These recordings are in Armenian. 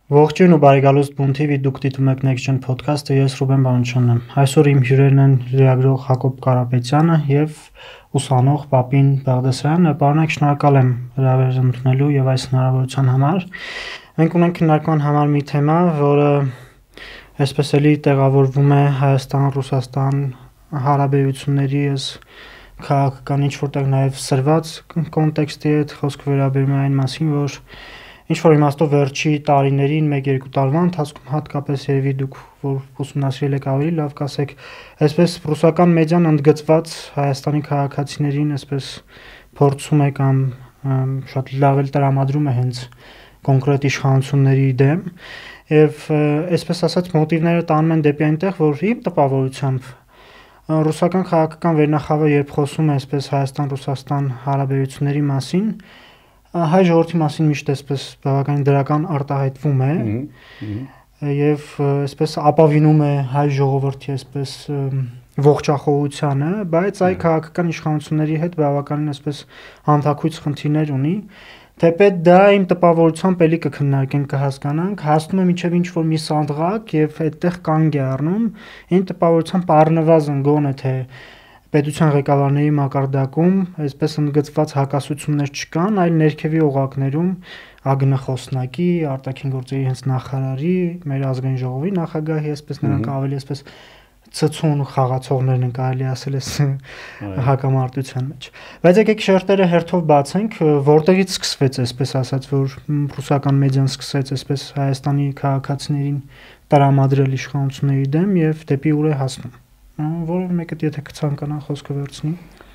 Ողջույն ու բարեկալուստ Բուն TV դուք դիտում եք Next Gen Podcast-ը, ես Ռուբեն Բանուչյանն եմ։ Այսօր իմ հյուրերն են լրագրող Հակոբ Կարապետյանը եւ ուսանող Պապին Բաղդասարյանը։ Պարոնք, շնորհակալ եմ հրավեր ընդունելու եւ այս հնարավորության համար։ Մենք ունենք քննարկման համար մի թեմա, որը այսպես էլի տեղավորվում է Հայաստան-Ռուսաստան հարաբերությունների քաղաքական ինչ-որտեղ նաեւ սրված կոնտեքստի հետ խոսքը վերաբերում է այն մասին, որ ինչ-որ իմաստով վերջի տարիներին 1-2 տարվա ընթացքում հատկապես երևի դուք որ ուսումնասիրել եք ավելի լավ կասեք, այսպես ռուսական մեդիան ընդգծված Հայաստանի քաղաքացիներին այսպես փորձում է կամ շատ լավ էլ տրամադրում է հենց կոնկրետ իշխանությունների դեմ եւ այսպես ասած մոտիվները տանում են դեպի այնտեղ, որ իմ տպավորությամբ ռուսական քաղաքական վերնախավը երբ խոսում է այսպես Հայաստան-Ռուսաստան հարաբերությունների մասին հայ ժողովրդի մասին միշտ այսպես բավականին դրական արտահայտվում է եւ այսպես ապավինում է հայ ժողովրդի այսպես ողջախոհությանը, բայց այ քաղաքական իշխանությունների հետ բավականին այսպես հանթակույց խնդիրներ ունի, թեպետ դա իմ տպավորությամբ էլի կքննարկենք կհասկանանք, հասնում է մինչեւ ինչ որ մի սանդղակ եւ այդտեղ կանգ է առնում, իմ տպավորությամբ առնվազն գոնե թե պետության ղեկավարների մակարդակում այսպես ընդգծված հակասություններ չկան, այլ ներքևի օղակներում ԱԳՆ խոսնակի, արտաքին գործերի հենց նախարարի, մեր ազգային ժողովի նախագահի, այսպես նրանք ավելի այսպես ցցուն խաղացողներն են կարելի ասել այս հակամարտության մեջ։ Բայց եկեք շերտերը հերթով բացենք, որտեղից սկսվեց այսպես ասած, որ ռուսական մեդիան սկսեց այսպես Հայաստանի քաղաքացիներին տրամադրել իշխանությունների դեմ եւ դեպի ուր է հասնում։ Որևէ մեկը եթե կցանկանա խոսքը վերցնի։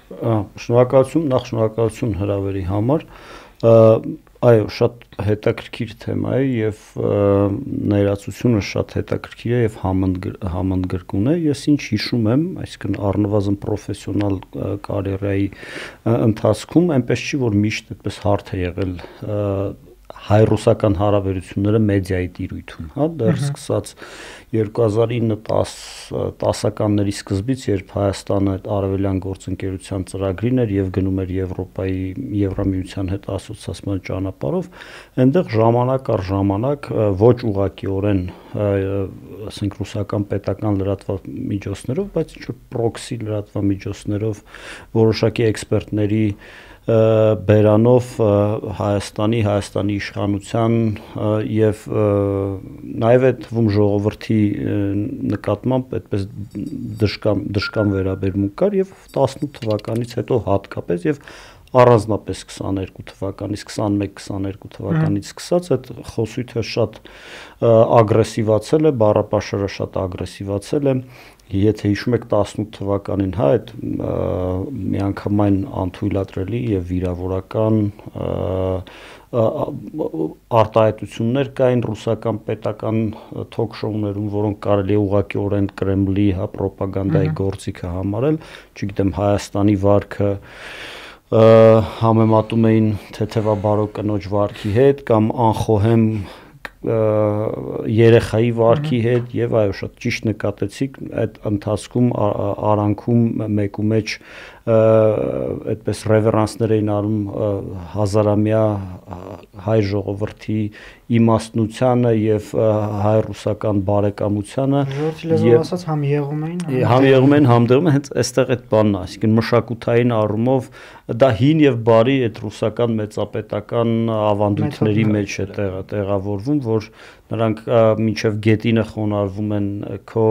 Շնորհակալություն հրավերի համար։ Այո, շատ հետաքրքիր թեմա է եւ ներածությունը շատ հետաքրքիր է եւ համընդգրկուն է։ Ես ինչ հիշում եմ, այսինքն առնվազն պրոֆեսիոնալ կարիերայի ընթացքում այնպես չի որ միշտ այդպես հարթ է եղել հայ-ռուսական հարաբերությունները մեդիայի տիրույթում, հա, դեռ սկսած 2009-10 տասականների սկզբից, երբ Հայաստանը արևելյան գործընկերության ծրագրին էր եւ գնում էր Եվրոպայի Եվրամիության հետ ասոցիացման ճանապարհով, այնտեղ ժամանակ առ ժամանակ ոչ ուղղակիորեն, ասենք ռուսական պետական լրատվամիջոցներով, բայց ինչ որ պրոքսի լրատվամիջոցներով որոշակի էքսպերտների բերանով Հայաստանի իշխանության եւ նաեւ այդ թվում ժողովրդի նկատմամբ այդպես դժկամ վերաբերմունք կար եւ 18 թվականից հետո հատկապես եւ առանձնապես 22 թվականից 21-22 թվականից սկսած այդ խոսույթը շատ ագրեսիվացել է, բառապաշարը շատ ագրեսիվացել է։ Եթե հիշում եք 18 թվականին, հա, այդ միանգամայն անթույլատրելի եւ վիրավորական արտահայտություններ կային ռուսական պետական թոք-շոուներում, որոնք կարելի է ուղղակիորեն Կրեմլի, հա, ռոպագանդայի գործիքը համարել, չգիտեմ, Հայաստանի վարքը համեմատում էին թեթևաբարո կնոջ վարքի հետ կամ անխոհեմ երեխայի վարքի հետ եւ այո շատ ճիշտ նկատեցիք այդ ընթացքում արանքում մեկու մեջ այդպես ռևերանսներ էին անում հազարամյա հայ ժողովրդի իմաստնությանը եւ հայ-ռուսական բարեկամությանը եւ ասած համ եղում էին համ դերում հենց այստեղ այդ բանն է, այսինքն մշակութային առումով դա հին եւ բարի այդ ռուսական մեծապետական ավանդույթների մեջ է տեղավորվում, որ նրանք մինչև գետինը խոնարհվում են քո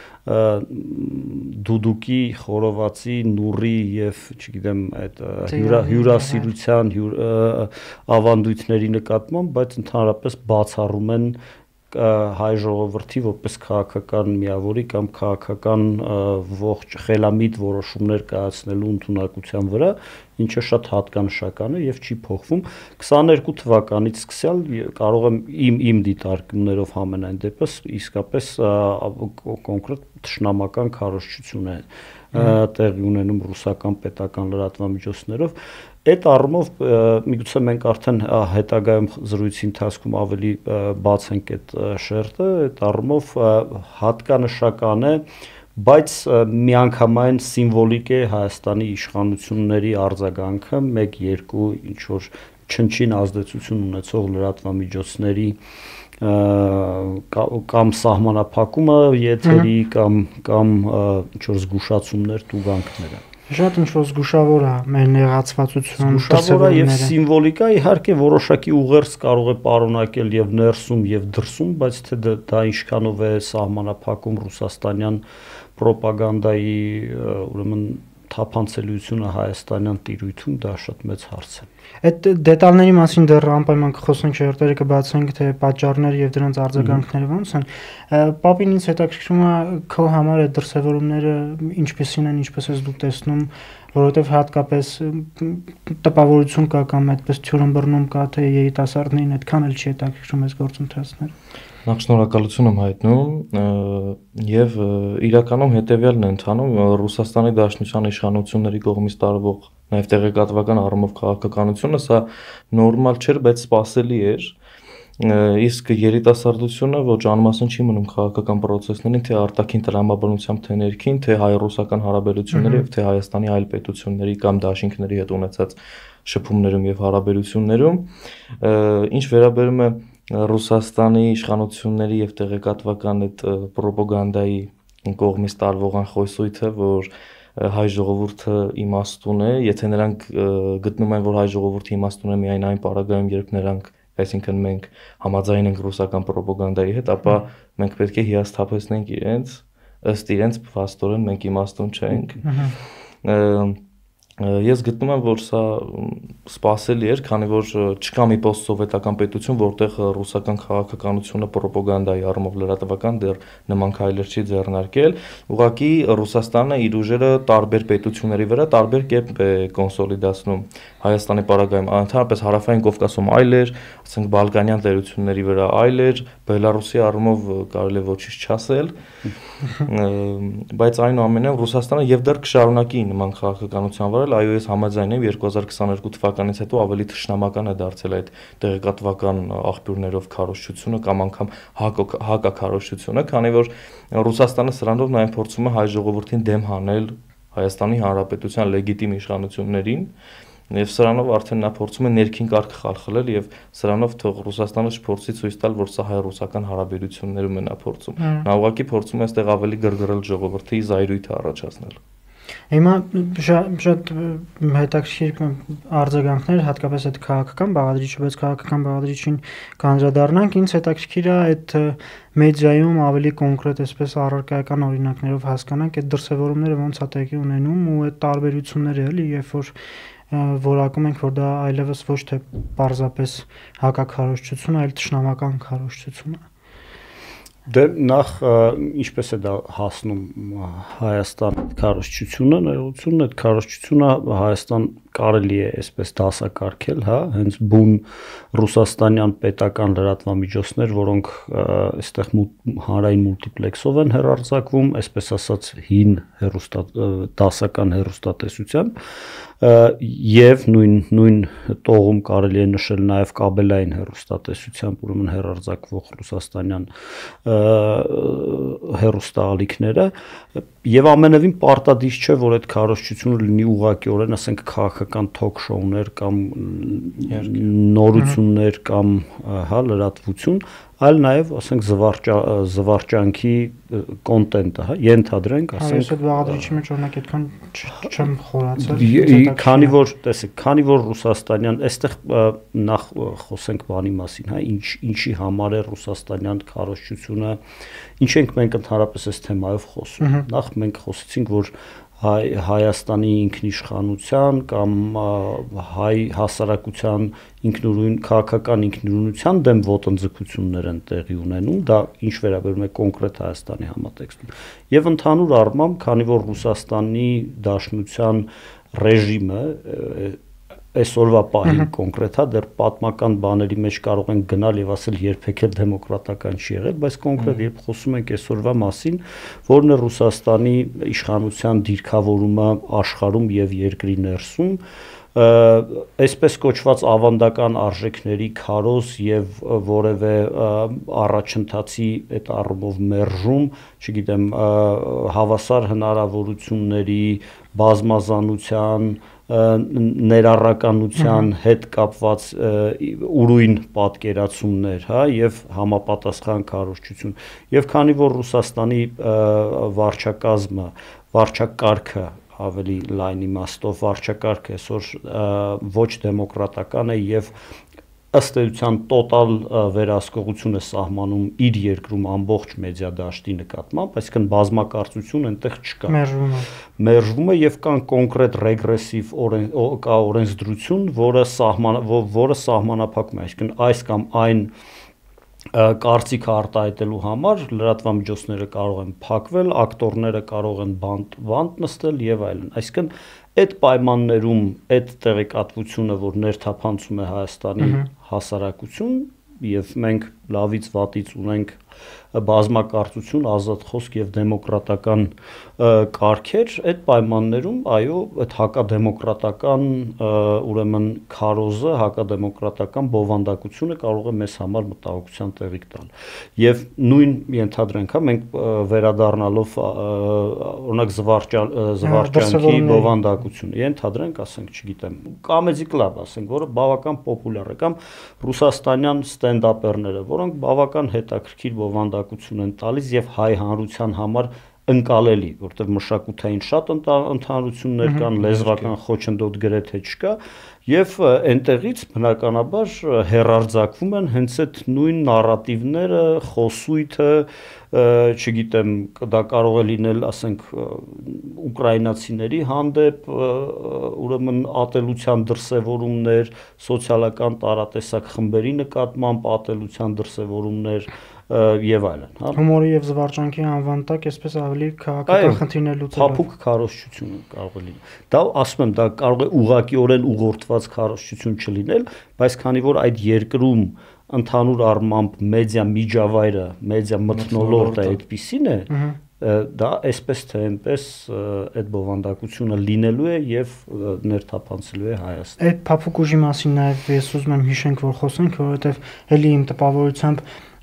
դուդուկի, խորովածի, նուրի եւ չգիտեմ այդ հյուրասիրության ավանդույթների նկատմամբ, բայց ընդհանրապես բացառում են հայ ժողովրդի որպես քաղաքական միավորի կամ քաղաքական ողջ խելամիտ որոշումներ կայացնելու ընդունակության վրա, ինչը շատ հատկանշական է եւ չի փոխվում 22 թվականից սկսյալ կարող եմ իմ դիտարկումներով համենայն դեպս իսկապես կոնկրետ թշնամական քարոզչություն է տեղի ունենում ռուսական պետական լրատվամիջոցներով այդ առումով միգուցե մենք արդեն հետագայում զրույցի ընթացքում ավելի բացենք այդ շերտը այդ առումով հատկանշական է բայց միանգամայն սիմվոլիկ է Հայաստանի իշխանությունների արձագանքը 1-2 ինչ որ չնչին ազդեցություն ունեցող լրատվամիջոցների կամ սահմանափակումը եթերի կամ զգուշացումներ, տուգանքները։ Շատ ինչ-որ զգուշավոր է մեր նեղացվածություն, զգուշավոր է եւ սիմվոլիկա, իհարկե որոշակի ուղերձ կարող է պարունակել եւ ներսում եւ դրսում, բայց թե դա ինչքանով է սահմանափակում ռուսաստանյան ռոպագանդայի ուրեմն թափանցելիությունը հայաստանյան տիրույթում, դա շատ մեծ հարց է։ Այդ դետալների մասին դեռ անպայման կխոսենք, շերտերը կբացենք, թե պատճառներ եւ դրանց արձագանքները ոնց են։ Պապին ինձ հետաքրքրում է քո համար այդ դրսևորումները ինչպեսին են, ինչպես ես դու տեսնում, որովհետեւ հատկապես տպավորություն կա կամ այդպես թյուրըմբռնում կա, թե երիտասարդներին այդքան էլ չի հետաքրքրում այս գործընթացները։ Նախ շնորհակալություն եմ հայտնում եւ իրականում հետեւյալն է ընթանում Ռուսաստանի Դաշնության իշխանությունների կողմից տարվող նաեւ տեղեկատվական առումով քաղաքականությունը, սա նորմալ չէր, բայց սպասելի էր, իսկ երիտասարդությունը ոչ անմասն չի մնում քաղաքական process-ներին, թե արտաքին տրամաբանությամբ, թե ներքին, թե հայ-ռուսական հարաբերությունների եւ թե Հայաստանի այլ պետությունների կամ դաշինքների հետ ունեցած շփումներում եւ հարաբերություններում, ինչ վերաբերում է Ռուսաստանի իշխանությունների եւ տեղեկատվական այդ ռոպագանդայի կողմից տարվող անխոսույթը, որ հայ ժողովուրդը իմաստուն է, եթե նրանք գտնում են, որ հայ ժողովուրդը իմաստուն է միայն այն պարագայում, երբ նրանք, այսինքն մենք համաձայն ենք ռուսական ռոպագանդայի հետ, ապա մենք պետք է հիասթափեցնենք իրենց, ըստ իրենց փաստորեն մենք իմաստուն չենք։ Ես գտնում եմ, որ սա սպասելի էր, քանի որ չկա մի post-սովետական պետություն, որտեղ ռուսական քաղաքականությունը ռոպագանդայի առումով լրատվական դեռ նման քայլեր չի ձեռնարկել, ուղղակի Ռուսաստանը իր ուժերը տարբեր պետությունների վրա տարբեր կերպ է կոնսոլիդացնում Հայաստանի պարագայում, ընդհանրապես Հարավային Կովկասում այլ էր, ասենք Բալկանյան տերությունների վրա այլ էր, Բելարուսի առումով կարելի է ոչինչ չասել, բայց այնուամենայնիվ Ռուսաստանը եւ դեռ կշարունակի նման քաղաքականության վրա, այո, ես համաձայն եմ 2022 թվականից հետո ավելի թշնամական է դարձել այդ տեղեկատվական աղբյուրներով քարոզչությունը կամ անգամ հակաքարոզչությունը, քանի որ Ռուսաստանը սրանով նաեւ փորձում է հայ ժողովրդին դեմ հանել Հայաստանի Հանրապետության լեգիտիմ իշխանություններին եւ սրանով արդեն նա փորձում է ներքին կարգ խալխլել եւ սրանով թող Ռուսաստանը չփորձի ցույց տալ, որ սա հայ-ռուսական հարաբերություններում է նա փորձում։ Նա ուղղակի փորձում է այստեղ ավելի գրգռել ժողովրդի զայրույթը առաջացնել։ Հիմա շատ հետաքրքիր արձագանքներ, հատկապես այդ քաղաքական բաղադրիչը, բայց քաղաքական բաղադրիչին կանդրադառնանք, ինձ հետաքրքիր է այդ մեդիայում ավելի կոնկրետ այսպես առարկայական օրինակներով հասկանանք այդ դրսևորումները ոնց է տեղի ունենում ու այդ տարբերությունները էլի, երբ որ որակում ենք, որ դա այլևս ոչ թե պարզապես հակաքարոզչություն, այլ թշնամական քարոզչություն է։ Դե նախ ինչպես է դա հասնում Հայաստան քարոզչությունը, ներողություն, այդ քարոզչությունը Հայաստան կարելի է այսպես դասակարգել, հա, հենց բուն ռուսաստանյան պետական լրատվամիջոցներ, որոնք այստեղ հանրային մուլտիպլեքսով են հեռարձակվում, այսպես ասած հին դասական հեռուստատեսությամբ, եւ նույն տողում կարելի է նշել նաեւ կաբելային հեռուստատեսությամբ, ուրեմն հեռարձակվող ռուսաստանյան հեռուստաալիքները, եւ ամենևին պարտադիր չէ, որ այդ քարոզչությունը լինի ուղղակիորեն, ասենք քաղաքական թոք շոուներ կամ նորություններ կամ հա լրատվություն, այլ նաեւ ասենք զվարճանքի կոնտենտը, հա, ենթադրենք, ասենք։ Այս այդ բաղադրիչի մեջ օրինակ այդքան չեմ խորացել։ Քանի որ ռուսաստանյան, այստեղ նախ խոսենք բանի մասին, հա, ինչի համար է ռուսաստանյան քարոզչությունը, ինչ ենք մենք ընդհանրապես այս թեմայով խոսում։ Նախ մենք խոսեցինք, որ Հայաստանի ինքնիշխանության կամ հայ հասարակության ինքնուրույն քաղաքական ինքնուրույնության դեմ ոտնձգություններ են տեղի ունենում, դա ինչ վերաբերում է կոնկրետ Հայաստանի համատեքստում։ Եվ ընդհանուր առմամբ, քանի որ Ռուսաստանի Դաշնության ռեժիմը այսօրվա պահին կոնկրետ հա դեռ պատմական բաների մեջ կարող են գնալ եւ ասել երբեք էլ դեմոկրատական չի եղել, բայց կոնկրետ երբ խոսում ենք այսօրվա մասին, որն է Ռուսաստանի իշխանության դիրքավորումը աշխարհում եւ երկրի ներսում, այսպես կոչված ավանդական արժեքների քարոզ եւ որևէ առաջընթացի այդ առումով մերժում, չգիտեմ, հավասար հնարավորությունների, բազմազանության, ներառականության հետ կապված ուրույն պատկերացումներ, հա, եւ համապատասխան քարոզչություն։ Եվ քանի որ Ռուսաստանի վարչակազմը, վարչակարգը ավելի լայն իմաստով վարչակարգը այսօր ոչ դեմոկրատական է եւ ըստ էության տոտալ վերահսկողություն է սահմանում իր երկրում ամբողջ մեդիա դաշտի նկատմամբ, այսինքն բազմակարծություն այնտեղ չկա։ Մերժվում է եւ կան կոնկրետ ռեգրեսիվ օրենսդրություն, որը սահմանափակում է, այսինքն այս կամ այն կարծիքը արտահայտելու համար լրատվամիջոցները կարող են փակվել, ակտորները կարող են բանտ նստել եւ այլն։ Այսինքն այդ պայմաններում այդ տեղեկատվությունը, որ ներթափանցում է Հայաստանի հասարակություն եւ մենք լավից վատից ունենք բազմակարծություն, ազատ խոսք եւ դեմոկրատական կարգեր, այդ պայմաններում այո, այդ հակադեմոկրատական ուրեմն քարոզը, հակադեմոկրատական բովանդակությունը կարող է մեզ համար մտահոգության տեղիք տալ։ Եվ նույն ենթադրենք, հա, մենք վերադառնալով օրինակ զվարճանքի բովանդակությունը, ենթադրենք, ասենք, չգիտեմ, Comedy Club, ասենք, որը բավական պոպուլյար է, կամ ռուսաստանյան ստենդափերները, որոնք բավական հետաքրքիր բովանդակություն են տալիս եւ հայ հանրության համար ընկալելի, որտեղ մշակութային շատ ընդհանրություններ կան, լեզվական խոչընդոտ գրեթե չկա, եւ այնտեղից բնականաբար հերարձակվում են հենց այդ նույն նարատիվները, խոսույթը, չգիտեմ, դա կարող է լինել, ասենք, ուկրաինացիների հանդեպ, ուրեմն ատելության դրսևորումներ, սոցիալական տարատեսակ խմբերի նկատմամբ ատելության դրսևորումներ եւ այլն, հա։ Հումորի եւ զվարճանքի անվան տակ այսպես ավելի քաղաքական խնդիրներ լուծել։ Փափուկ քարոզչություն կարող է լինել։ Դա ասում եմ, դա կարող է ուղղակիորեն ուղղորդված քարոզչություն չլինել, բայց քանի որ այդ երկրում ընդհանուր առմամբ մեդիա միջավայրը, մեդիա մթնոլորտը այդպիսին է, դա այսպես թե այնպես այդ բովանդակությունը լինելու է եւ ներթափանցելու է Հայաստան։ Այդ փափուկ ուժի մասին նաեւ ես ուզում եմ հիշենք, որ խոսենք, որովհետեւ ելի իմ տպավորությամբ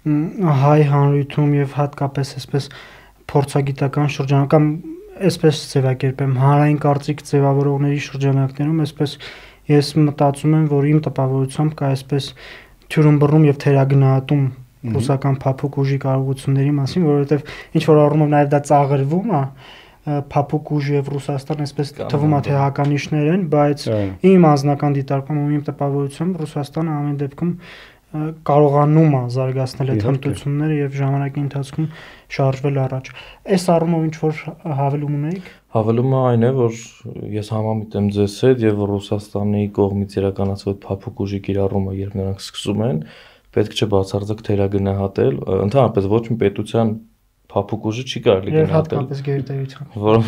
հայ հանրությունում եւ հատկապես այսպես փորձագիտական շրջանակում այսպես ձևակերպեմ հանրային կարծիք ձևավորողների շրջանակներում այսպես ես մտածում եմ, որ իմ տպավորությամբ կա այսպես թյուրըմբռնում եւ թերագնահատում ռուսական փափուկ ուժի կարողությունների մասին, որովհետեւ ինչ որ առումով նաեւ դա ծաղրվում է փափուկ ուժ եւ Ռուսաստան այսպես թվում է թե հականիշներ են, բայց իմ անձնական դիտարկումով իմ տպավորությամբ Ռուսաստանը ամեն դեպքում կարողանում է զարգացնել այդ հմտությունները եւ ժամանակի ընթացքում շարժվել առաջ։ Այս առումով ինչ որ հավելում ունեիք։ Հավելումը այն է, որ ես համամիտ եմ ձեզ հետ եւ Ռուսաստանի կողմից իրականացված փափուկ ուժի կիրառումը, երբ նրանք սկսում են, պետք չէ բացարձակ թերագնահատել, ընդհանրապես ոչ մի պետության փափուկ ուժը չի կարելի գնահատել։ Եվ հատկապես գերտերության։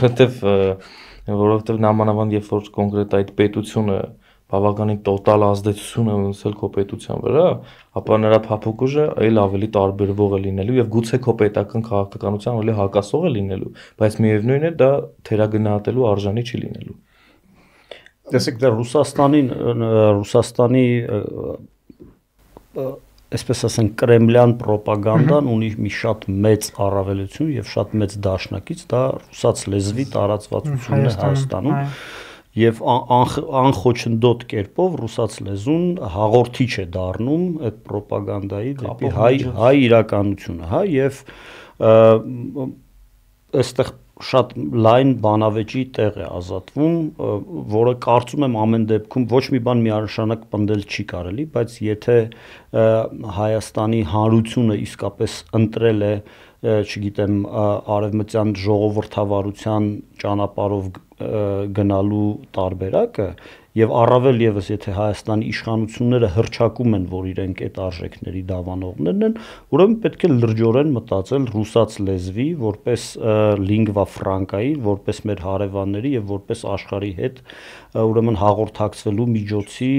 Որովհետեւ նամանավանդ երբ որ կոնկրետ այդ պետությունը բավականին տոտալ ազդեցություն է ունեցել քո պետության վրա, ապա նրա փափուկ ուժը այլ ավելի տարբերվող է լինելու եւ գուցե քո պետական քաղաքականության ավելի հակասող է լինելու, բայց միևնույն է դա թերագնահատելու արժանի չի լինելու։ Տեսեք, դա Ռուսաստանի այսպես ասենք կրեմլյան պրոպագանդան ունի մի շատ մեծ առավելություն եւ շատ մեծ դաշնակից, դա ռուսաց լեզվի տարածվածությունն է Հայաստանում։ Եվ անխոչնդոտ կերպով ռուսաց լեզուն հաղորդիչ է դառնում այդ պրոպագանդայի դեպի հայ իրականությունը, հա, եւ այստեղ շատ լայն բանավեճի տեղ է ազատվում, որը կարծում եմ ամեն դեպքում ոչ մի բան միանշանակ պնդել չի կարելի, բայց եթե Հայաստանի հանրությունը իսկապես ընտրել է, չգիտեմ, արևմտյան ժողովրդավարության ճանապարհով գնալու տարբերակը եւ առավել եւս եթե Հայաստանի իշխանությունները հռչակում են, որ իրենք այդ արժեքների դավանողներն են, ուրեմն պետք է լրջորեն մտածել ռուսաց լեզվի որպես lingua franca-ի, որպես մեր հարևանների եւ որպես աշխարհի հետ ուրեմն հաղորդակցվելու միջոցի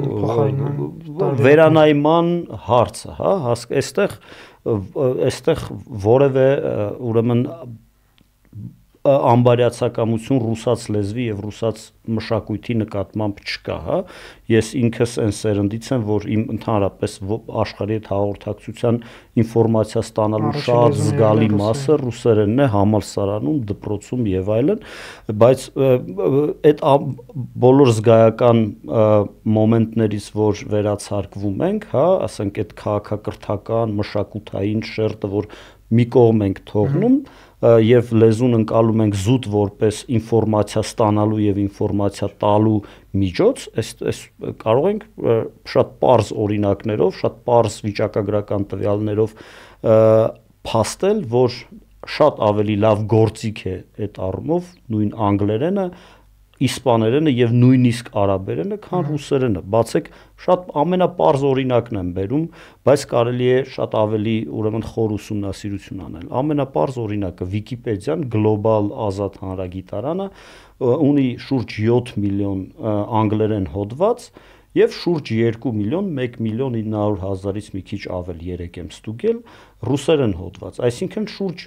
վերանայման հարցը, հա, այստեղ որևէ ուրեմն ամբարյացակամություն ռուսաց լեզվի եւ ռուսաց մշակույթի նկատմամբ չկա, հա։ Ես ինքս այն սերնդից եմ, որ իմ ընդհանրապես աշխարհի հետ հաղորդակցության ինֆորմացիա ստանալու շատ զգալի մասը ռուսերենն է, համալսարանում, դպրոցում եւ այլն, բայց այդ բոլոր զգայական մոմենտներից, որ վերացարկվում ենք, հա, ասենք այդ քաղաքակրթական, մշակութային շերտը, որ մի կողմ ենք թողնում եւ լեզուն ընկալում ենք զուտ որպես ինֆորմացիա ստանալու եւ ինֆորմացիա տալու միջոց, այս կարող ենք շատ պարզ օրինակներով, շատ պարզ վիճակագրական տվյալներով փաստել, որ շատ ավելի լավ գործիք է այդ առումով նույն անգլերենը, իսպաներենը եւ նույնիսկ արաբերենը, քան ռուսերենը։ Բացեք շատ ամենապարզ օրինակն եմ բերում, բայց կարելի է շատ ավելի ուրեմն խոր ուսումնասիրություն անել։ Ամենապարզ օրինակը Վիկիպեդիան գլոբալ ազատ հանրագիտարանը ունի շուրջ 7 միլիոն անգլերեն հոդված եւ շուրջ 2 միլիոն 1 միլիոն 900 հազարից մի քիչ ավել 3 եմ ստուգել ռուսերեն հոդված, այսինքն շուրջ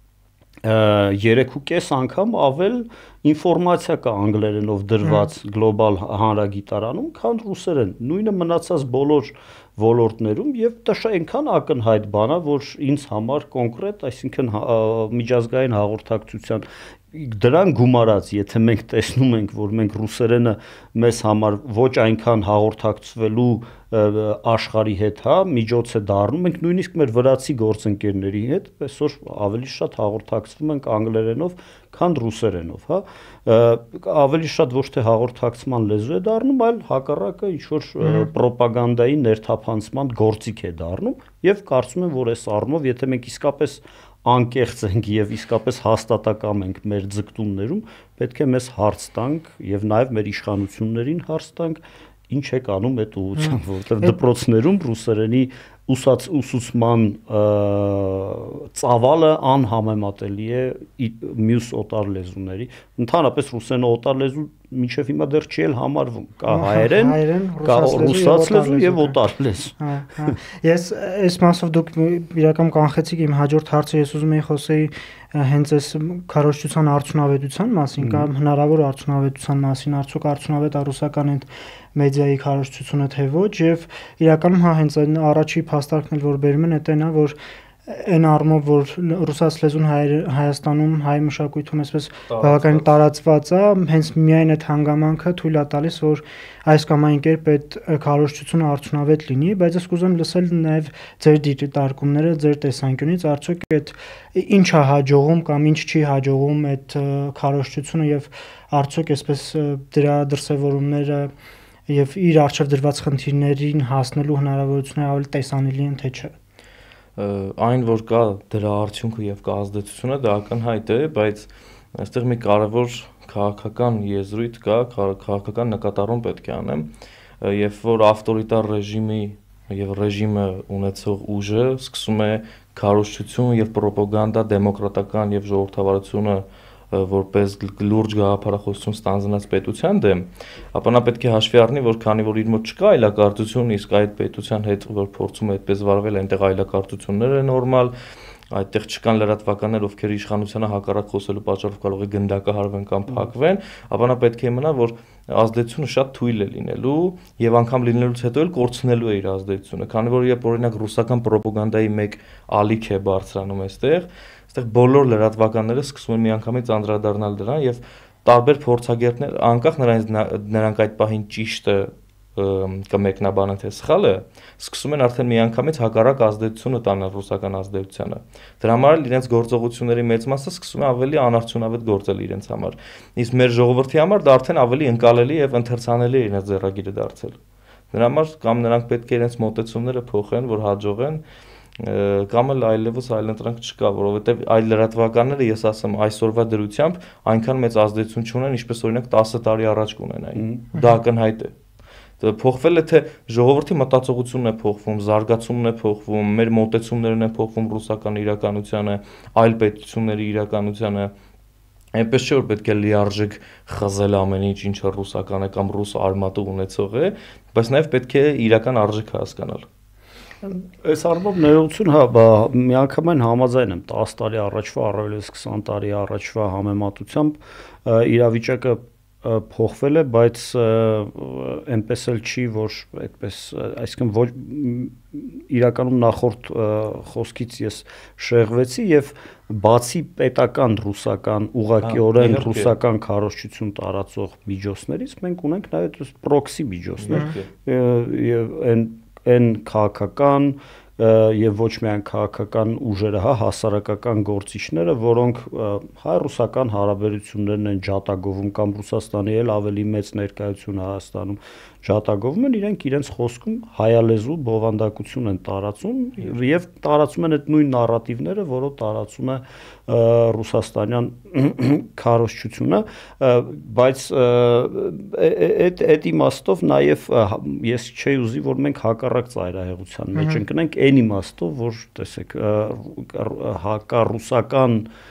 3.5 անգամ ավել ինֆորմացիա կա անգլերենով դրված գլոբալ հանրագիտարանում, քան ռուսերեն։ Նույնը մնացած բոլոր ոլորտներում եւ դա այնքան ակնհայտ բան է, որ ինձ համար կոնկրետ, այսինքն միջազգային հաղորդակցության դրան գումարած, եթե մենք տեսնում ենք, որ մենք ռուսերենը մեզ համար ոչ այնքան հաղորդակցվելու աշխարհի հետ, հա, միջոց է դառնում, մենք նույնիսկ մեր վրացի գործընկերների հետ այսօր ավելի շատ հաղորդակցվում ենք անգլերենով, քան ռուսերենով, հա, ավելի շատ ոչ թե հաղորդակցման լեզու է դառնում, այլ հակառակը ինչ որ ռոպագանդայի ներթափանցման գործիք է դառնում, եւ կարծում եմ, որ այս առումով, եթե մենք իսկապես անկեղծ ենք եւ իսկապես հաստատակամ ենք մեր ձգտումներում, պետք է մեզ հարց տանք եւ նաեւ մեր իշխանություններին հարց տանք, ինչ եք անում այդ ուղղությամբ, որովհետեւ դպրոցներում ռուսերենի ուսուցման ծավալը անհամեմատելի է մյուս օտար լեզուների։ Ընդհանրապես ռուսերենը օտար լեզու մինչև հիմա դեռ չի էլ համարվում։ Կա հայերեն, կա ռուսաց լեզու եւ օտար լեզու։ Ես այս մասով դուք իրական կանխեցիք իմ հաջորդ հարցը, ես ուզում եի խոսեի հենց այս քարոզչության արդյունավետության մասին կամ հնարավոր արդյունավետության մասին, արդյոք արդյունավետ է ռուսական այդ մեդիայի քարոզչությունը թե ոչ, եւ իրականում հա հենց այն առաջի փաստարկն էլ որ բերում են, դա նա որ այն առումով որ ռուսաց լեզուն Հայաստանում հայ մշակույթում այսպես բավականին տարածված է, հենց միայն այդ հանգամանքը թույլ է տալիս, որ այս կամ այն կերպ այդ քարոզչությունը արդյունավետ լինի, բայց ես կուզեմ լսել նաև ձեր դիտարկումները, ձեր տեսանկյունից, արդյոք այդ ինչ է հաջողում կամ ինչ չի հաջողում այդ քարոզչությունը եւ արդյոք այսպես դրա դրսևորումները եւ իր արժեվ դրված խնդիրներին հասնելու հնարավորությունները ավելի տեսանելի են թե չէ։ Այն որ կա դրա արդյունքը եւ կա ազդեցությունը դա ակնհայտ է, բայց այստեղ մի կարևոր քաղաքական եզրույթ կա, քաղաքական նկատառում պետք է անեմ, երբ որ ավտորիտար ռեժիմի եւ ռեժիմը ունեցող ուժը սկսում է քարոզչություն եւ ռոպագանդա դեմոկրատական եւ ժողովրդավարությունը որպես լուրջ գաղափարախոսություն ստանձնած պետության դեմ, ապա նա պետք է հաշվի առնի, որ քանի որ իր մոտ չկա այլակարգություն, իսկ այդ պետության հետ որ փորձում է այդպես վարվել, այնտեղ այլակարգությունները նորմալ, այդտեղ չկան լրատվականներ, ովքեր իշխանությանը հակառակ խոսելու պատճառով կարող է գնդակահարվեն կամ փակվեն, ապա նա պետք է իմանա, որ ազդեցությունը շատ թույլ է լինելու եւ անգամ լինելուց հետո էլ կորցնելու է իր ազդեցությունը, քանի որ երբ օրինակ ռուսական ռոպագանդայի մեկ ալիք է բարձրանում այստեղ բոլոր լրատվականները սկսում են միանգամից անդրադառնալ դրան եւ տարբեր փորձագետներ, անկախ նրանք այդ պահին ճիշտը կմեկնաբանեն թե սխալը, սկսում են արդեն միանգամից հակառակ ազդեցությունը տանել ռուսական ազդեցությանը։ Դրա համար իրենց գործողությունների մեծ մասը սկսում է ավելի անարդյունավետ գործել իրենց համար։ Իսկ մեր ժողովրդի համար դա արդեն ավելի ընկալելի եւ ընթերցանելի է իրենց ձեռագիրը դարձել։ Դրա համար կամ նրանք պետք է իրենց մոտեցումները փոխեն, որ հաջողեն կամ էլ այլևս այլընտրանք չկա, որովհետև այլ լրատվականները, ես ասեմ, այսօրվա դրությամբ այնքան մեծ ազդեցություն չունեն, ինչպես օրինակ 10 տարի առաջ կունենային։ Դա ակնհայտ է։ Փոխվել է թե ժողովրդի մտածողությունն է փոխվում, զարգացումն է փոխվում, մեր մոտեցումներն են փոխվում ռուսական իրականությանը, այլ պետությունների իրականությանը։ Այնպես չէ որ պետք է լիարժեք խզել ամեն ինչ, ինչը ռուսական է կամ ռուս արմատը ունեցող է, բայց նաև պետք է իրական արժեքը հասկանալ։ Այս առումով ներողություն, հա, միանգամայն համաձայն եմ 10 տարի առաջվա, առավելից 20 տարի առաջվա համեմատությամբ իրավիճակը փոխվել է, բայց այնպես էլ չի, որ այդպես, այսինքն ոչ իրականում նախորդ խոսքից ես շեղվեցի եւ բացի պետական ռուսական ուղղակիորեն ռուսական քարոզչություն տարածող միջոցներից մենք ունենք նաեւ այս պրոքսի միջոցներ եւ այն քաղաքական եւ ոչ միայն քաղաքական ուժերը, հա, հասարակական գործիչները, որոնք հայ-ռուսական հարաբերություններն են ջատագովում կամ Ռուսաստանի էլ ավելի մեծ ներկայություն Հայաստանում ջատագովում են, իրենք իրենց խոսքում հայալեզու բովանդակություն են տարածում եւ տարածում են այդ նույն նարատիվները, որով տարածում է ռուսաստանյան քարոզչությունը, բայց այդ իմաստով նաեւ ես չէի ուզի, որ մենք հակառակ ծայրահեղության մեջ ընկնենք այն իմաստով, որ տեսեք հակառուսական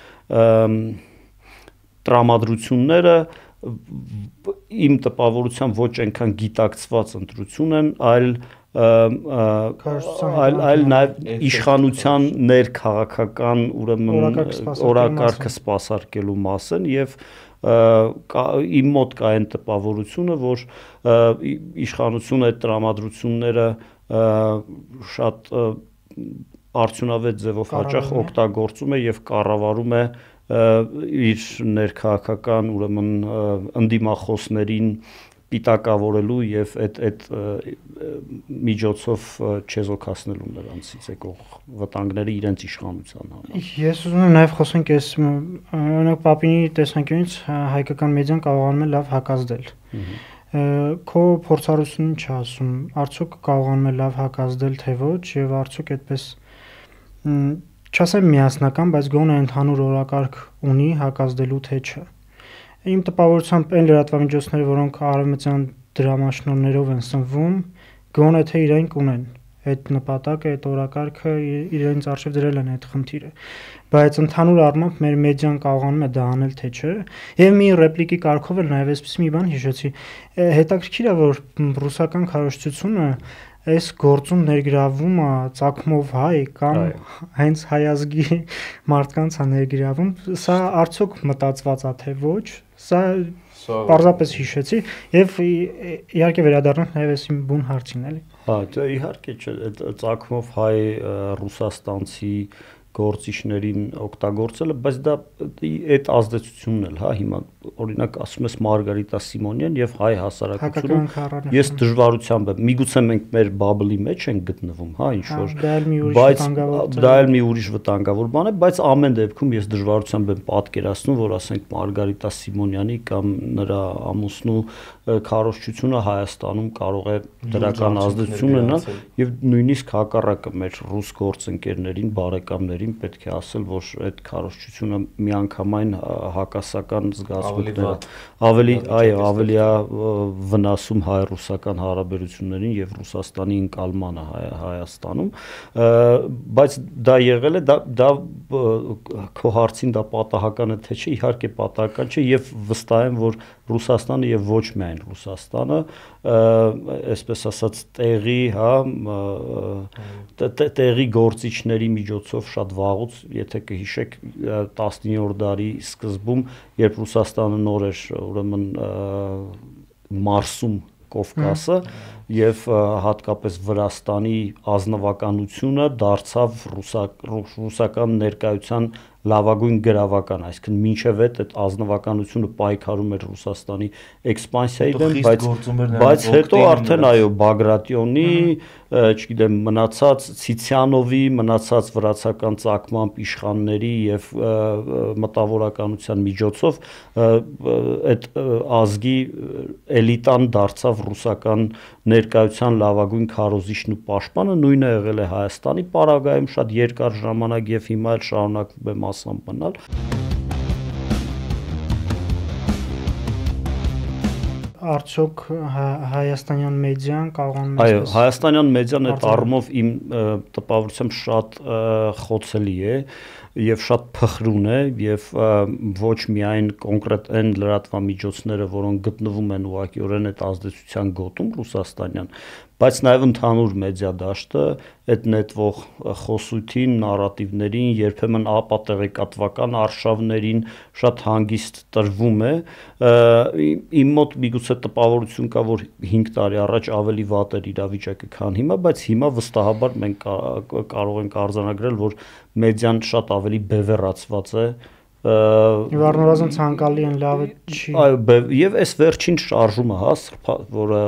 տրամադրությունները իմ տպավորությամբ ոչ այնքան գիտակցված ընտրություն են, այլ նաև իշխանության ներքաղաքական ուրեմն օրակարգը սպասարկելու մաս են եւ իմ մոտ կա այն տպավորությունը, որ իշխանությունը այդ տրամադրությունները շատ արդյունավետ ձևով հաճախ օգտագործում է եւ կառավարում է իր ներքաղաքական ուրեմն ընդդիմախոսներին պիտակավորելու եւ այդ միջոցով չեզոքացնելու նրանցից եկող վտանգները իրենց իշխանության համար։ Ես ուզում եմ նաեւ խոսենք այս օրինակ Պապինի տեսանկյունից հայկական մեդիան կարողանում է լավ հակազդել։ Քո փորձառությունն ինչ ասում, արդյոք կարողանում է լավ հակազդել թե ոչ եւ արդյոք այդպես չասեմ միասնական, բայց գոնե ընդհանուր օրակարգ ունի հակազդելու թե չէ։ Իմ տպավորությամբ այն լրատվամիջոցները, որոնք արևմտյան դրամաշնորհներով են սնվում, գոնե թե իրենք ունեն այդ նպատակը, այդ օրակարգը իրենց արժև դրել են այդ խնդիրը։ Բայց ընդհանուր առմամբ մեր մեդիան կարողանում է դա անել թե չէ։ Եվ մի ռեպլիկի կարգով էլ նաև այսպես մի բան հիշեցի։ Հետաքրքիր է, որ ռուսական քարոզչությունը այս գործում ներգրավում է ցակմով հայ կամ հենց հայազգի մարդկանց է ներգրավում, սա արդյոք մտածված է թե ոչ, սա պարզապես հիշեցի եւ իհարկե վերադառնանք նաեւ այս իմ բուն հարցին, էլի։ Հա, դա իհարկե չէ, ցակմով հայ ռուսաստանցի գործիչներին օգտագործելը, բայց դա այդ ազդեցությունն էլ, հա, հիմա օրինակ ասում ես Մարգարիտա Սիմոնյան եւ հայ հասարակությունը, ես դժվարությամբ եմ, միգուցե մենք մեր բաբլի մեջ ենք գտնվում, հա, ինչ որ, բայց դա էլ մի ուրիշ վտանգավոր բան է, բայց ամեն դեպքում ես դժվարությամբ եմ պատկերացնում, որ ասենք Մարգարիտա Սիմոնյանի կամ նրա ամուսնու քարոզչությունը Հայաստանում կարող է դրական ազդեցություն ունենալ եւ նույնիսկ հակառակը մեր ռուս գործընկերներին, բարեկամներին պետք է ասել, որ այդ քարոզչությունը միանգամայն հակասական զգացմունքներ ավելի վնասում հայ-ռուսական հարաբերություններին եւ Ռուսաստանի ընկալմանը Հայաստանում, բայց դա եղել է, դա քո հարցին դա պատահական է թե չէ, իհարկե պատահական չէ եւ վստահ եմ, որ Ռուսաստանը եւ ոչ միայն Ռուսաստանը, այսպես ասած տեղի, հա, տեղի գործիչների միջոցով շատ վաղուց, եթե կհիշեք 19-րդ դարի սկզբում, երբ Ռուսաստանը նոր էր, ուրեմն Մարսում Կովկասը եւ հատկապես Վրաստանի ազնվականությունը դարձավ ռուսական ներկայության լավագույն գրավական, այսինքն մինչև այդ ազնվականությունը պայքարում էր Ռուսաստանի էքսպանսիայի դեմ, բայց հետո արդեն այո Բագրատյոնի, չգիտեմ, մնացած Ցիցյանովի, մնացած վրացական ցակմամբ իշխանների եւ մտավորականության միջոցով այդ ազգի էլիտան դարձավ ռուսական ներկայության լավագույն քարոզիչն ու պաշտպանը, նույնը եղել է Հայաստանի պարագայում շատ երկար ժամանակ եւ հիմա էլ շարունակվում է մասամբ մնալ։ Արդյոք հայաստանյան մեդիան կարողանում է Այո, հայաստանյան մեդիան այդ առումով իմ տպավորությամբ շատ խոցելի է, եւ շատ փխրուն է եւ ոչ միայն կոնկրետ այն լրատվամիջոցները, որոնք գտնվում են ուղղակիորեն այդ ազդեցության գոտում Ռուսաստանյան, բայց նաեւ ընդհանուր մեդիա դաշտը այդ նետվող խոսույթին, նարատիվներին, երբեմն ապատեղեկատվական արշավներին շատ հանգիստ տրվում է։ Իմ մոտ միգուցե տպավորություն կա, որ 5 տարի առաջ ավելի վատ էր իրավիճակը, քան հիմա, բայց հիմա վստահաբար մենք կարող ենք արձանագրել, որ մեդիան շատ ավելի բևեռացված է Եվ առնվազն ցանկալի են լավը չի։ Այո, եւ այս վերջին շարժումը, հա, որը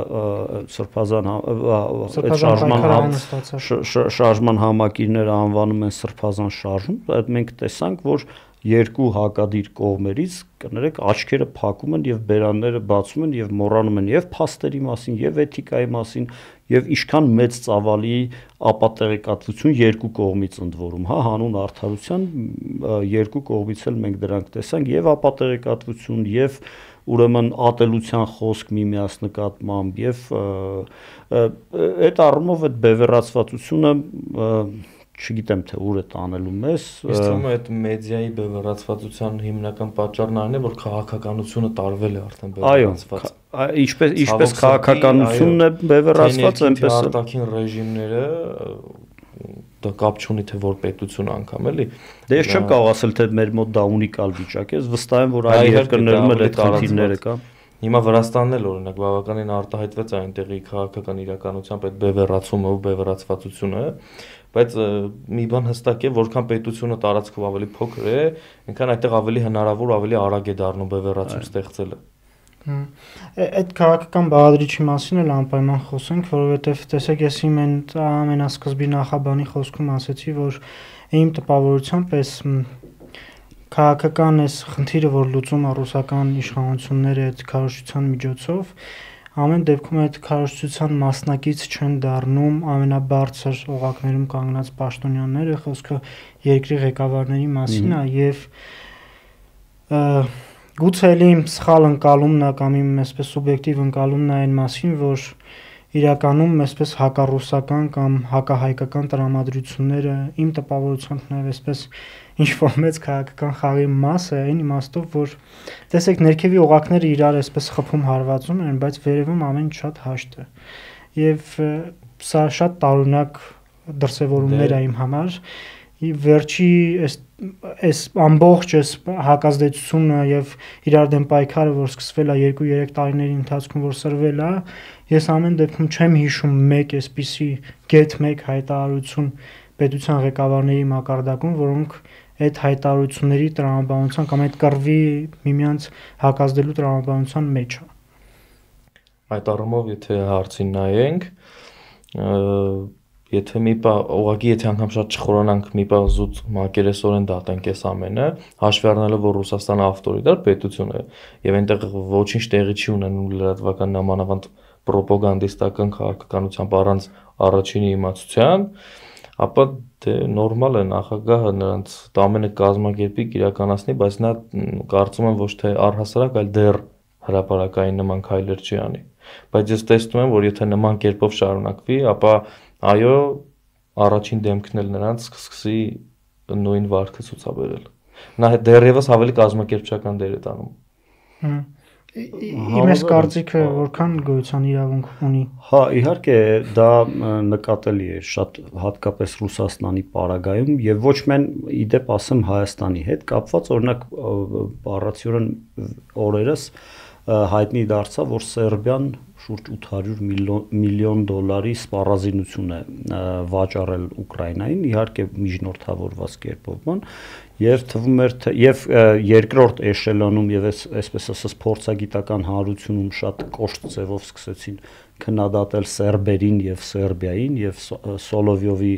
շարժման համակիրները անվանում են սրբազան շարժում, այդ մենք տեսանք, որ երկու հակադիր կողմերից, կներեք, աչքերը փակում են եւ բերանները բացում են եւ մոռանում են եւ փաստերի մասին, եւ էթիկայի մասին, եւ ինչքան մեծ ծավալի ապատեղեկատվություն երկու կողմից ընդ որում, հա, հանուն արդարության երկու կողմից էլ մենք դրանք տեսանք եւ ապատեղեկատվություն եւ ուրեմն ատելության խոսք միմյանց նկատմամբ եւ այդ առումով այդ բևեռացվածությունը չգիտեմ թե ուր է տանելու մեզ։ Իսկ թվում է այդ մեդիայի բևեռացվածության հիմնական պատճառն այն է, որ քաղաքականությունը տարվել է արդեն բևեռացված։ Այո, ինչպես քաղաքականությունն է բևեռացված, այնպես է արտաքին ռեժիմները դա կապ չունի թե որ պետություն անգամ էլի։ Դե ես չեմ կարող ասել թե մեր մոտ դա ունիկալ վիճակ է, վստահ եմ որ այլ երկրներում էլ այդ խնդիրները կան։ Հիմա Վրաստանն էլ օրինակ բավականին արտահայտվեց այնտեղի քաղաքական իրականությամբ այդ բևեռացումը ու բևեռացվածությունը, բայց մի բան հստակ է, որքան պետությունը տարածքով ավելի փոքր է, այնքան այդտեղ ավելի հնարավոր, ավելի արագ է դառնում բևեռացում ստեղծելը։ Այդ քաղաքական բաղադրիչի մասին էլ անպայման խոսենք, որովհետև տեսեք, ես իմ ամենասկզբի նախաբանի խոսքում ասացի, որ իմ տպավորությամբ էս քաղաքական էս խնդիրը, որ լուծում է ռուսական իշխանությունները այդ քարոզչության միջոցով, ամեն դեպքում այդ քարոզչության մասնակից չեն դառնում ամենաբարձր օղակներում կանգնած պաշտոնյաները, խոսքը երկրի ղեկավարների մասին է եւ գուցե իմ սխալ ընկալումն է կամ իմ այսպես սուբյեկտիվ ընկալումն է այն մասին, որ իրականում այսպես հակառուսական կամ հակահայկական տրամադրությունները իմ տպավորությամբ նաև այսպես ինչ-որ մեծ քաղաքական խաղի մաս է, այն իմաստով, որ տեսեք ներքևի օղակները իրար այսպես խփում հարվածում են, բայց վերևում ամեն ինչ շատ հաշտ է։ Եվ սա շատ տարօրինակ դրսևորումներ է իմ համար։ Վերջի այս ամբողջ այս հակազդեցությունը եւ իրար դեմ պայքարը, որ սկսվել է 2-3 տարիների ընթացքում, որ սրվել է, ես ամեն դեպքում չեմ հիշում մեկ այսպիսի get մեկ հայտարարություն պետության ղեկավարների մակարդակում, որոնք այդ հայտարարությունների տրամաբանության կամ այդ կռվի միմյանց հակազդելու տրամաբանության մեջ է։ Այդ առումով եթե հարցին նայենք, եթե մի բա ուղղակի եթե անգամ շատ չխորանանք մի բա զուտ մակերեսորեն դատենք այս ամենը, հաշվի առնելով որ Ռուսաստանը ավտորիտար պետություն է եւ այնտեղ ոչինչ տեղի չի ունենում լրատվական նամանավանդ պրոպագանդիստական քաղաքականությամբ առանց առաջինի իմացության, ապա դե նորմալ է նախագահը նրանց դա ամենը կազմակերպի իրականացնի, բայց նա կարծում եմ ոչ թե առհասարակ, այլ դեռ հրապարակային նման քայլեր չի անի։ Բայց ես տեսնում եմ, որ եթե նման կերպով շարունակվի, ապա այո, առաջին դեմքն էլ նրանց սկսի նույն վարքը ցուցաբերել։ Նա դեռևս ավելի կազմակերպչական դեր է տանում։ Իմ այս կարծիքը որքան գոյության իրավունք ունի։ Հա, իհարկե դա նկատելի է շատ հատկապես Ռուսաստանի պարագայում եւ ոչ միայն իդեպ ասեմ Հայաստանի հետ կապված, օրինակ բառացիորեն օրերս հայտնի դարձավ, որ Սերբիան շուրջ 800 միլիոն դոլարի սպառազինություն է վաճառել Ուկրաինային, իհարկե միջնորդավորված կերպով, եւ թվում էր թե եւ երկրորդ էշելոնում եւ այսպես ասած փորձագիտական հանրությունում շատ կոշտ ձևով սկսեցին քննադատել սերբերին եւ Սերբիային եւ Սոլովյովի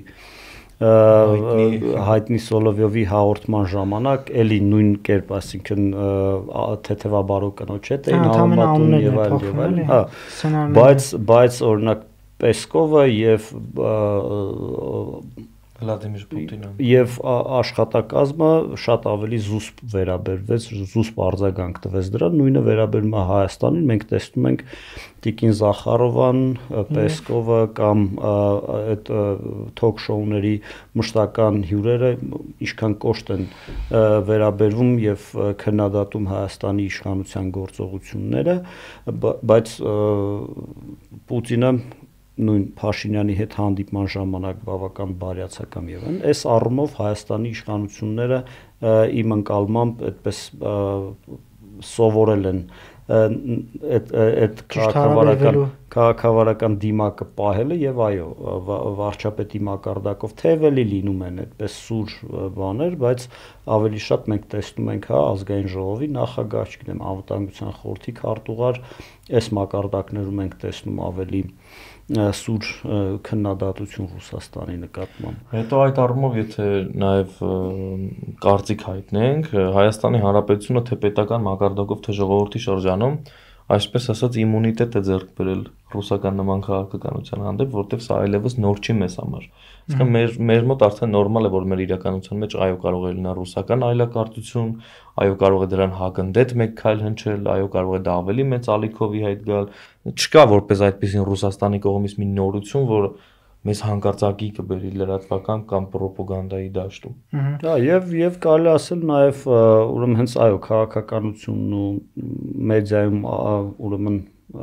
հայտնի Սոլովյովի հաղորդման ժամանակ էլի նույն կերպ, այսինքն թեթևաբարո կնոջ հետ էին համեմատում եւ այլն, հա, բայց օրինակ Պեսկովը եւ Վլադիմիր Պուտինը եւ աշխատակազմը շատ ավելի զուսպ վերաբերվեց, զուսպ արձագանք տվեց դրան, նույնը վերաբերում է Հայաստանին, մենք տեսնում ենք Տիկին Զախարովան, Պեսկովը կամ այդ թոք-շոուների մշտական հյուրերը ինչքան կոշտ են վերաբերվում եւ քննադատում Հայաստանի իշխանության գործողությունները, բայց Պուտինը նույն Փաշինյանի հետ հանդիպման ժամանակ բավական բարյացակամ եղան։ Այս առումով Հայաստանի իշխանությունները իմ ընկալմամբ այդպես սովորել են այդ քաղաքավարական դիմակը պահելը եւ այո, վարչապետի մակարդակով թեև էլի լինում են այդպես սուր բաներ, բայց ավելի շատ մենք տեսնում ենք ազգային ժողովի նախագահ, չգիտեմ, անվտանգության խորհրդի քարտուղար, այս մակարդակներում ենք տեսնում ավելի սուր քննադատություն Ռուսաստանի նկատմամբ։ Հետո այդ առումով եթե նաև կարծիք հայտնենք, Հայաստանի Հանրապետությունը թե պետական մակարդակով թե ժողովրդի շրջանում այսպես ասած իմունիտետ է ձեռք բերել ռուսական նման քաղաքականության հանդեպ, որտեղ սա այլևս նոր չի մեզ համար։ Իսկական մեր մոտ արդեն նորմալ է, որ մեր իրականության մեջ այո կարող է լինել ռուսական այլակարգություն, այո կարող է դրան հակընդետ մեկ քայլ հնչել, այո կարող է դա ավելի մեծ ալիքովի հետ գալ։ Չկա որպես այդպեսին Ռուսաստանի կողմից մի նորություն, որ մեզ հանկարծակի կբերի լրատվական կամ ռոպագանդայի դաշտում։ Դա եւ կարելի ասել նաեւ ուրեմն հենց այո քաղաքականությունն ու մեդիայում ուրեմն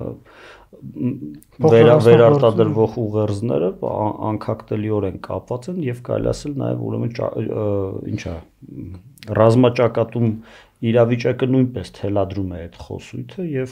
վերարտադրվող ուղերձները անկախտելիորեն կապված են եւ կարելի ասել նաեւ ուրեմն ինչա ռազմաճակատում իրավիճակը նույնպես թելադրում է այդ խոսույթը եւ